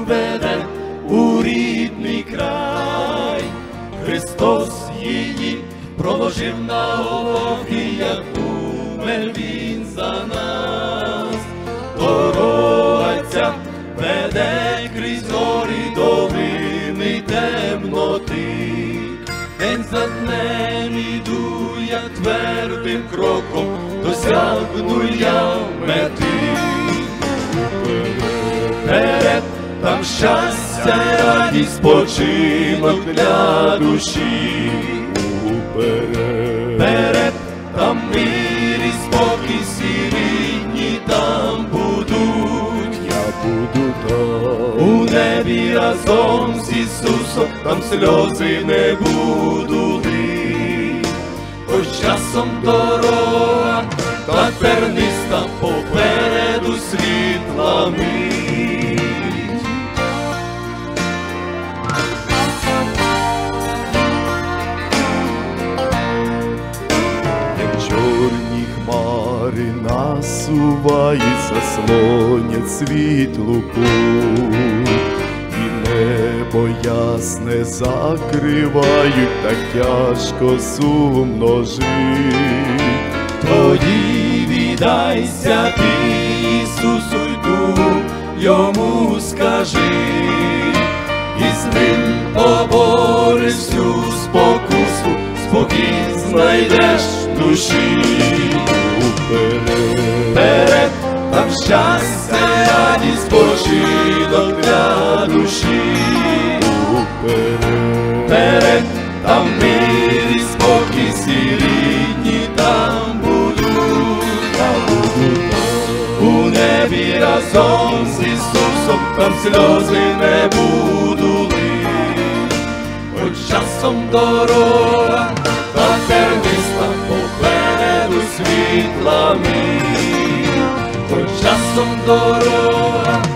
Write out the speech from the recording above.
веде у рідний край. Христос її проложив на Голгофі, як умер Він за нас. Дорога ця веде крізь гори, долини й темноти. День за днем іду я твердим кроком, досягну я мети. Вперед, там щастя й радість, спочинок для душі. Вперед, там мир і спокій, всі рідні там будуть. Я буду там. У небі разом з Ісусом, там сльози не буду лить. Хоч часом дорога та терниста, попереду світла мить. Як чорні хмари насувають, заслонять світлу путь, і небо ясне закривають, так тяжко, сумно жить. Тоді віддайся ти Ісусу, йду, йому скажи, і з ним побореш всю спокусу, спокій знайдеш душі. Вперед, там щастя, радість, спочинок для душі. Вперед, там мир і спокій, всі рідні там будуть. У небі разом з Ісусом, там сльози не буду лить. Хоч часом дорога та терниста, попереду світла мить. Хоч часом дорога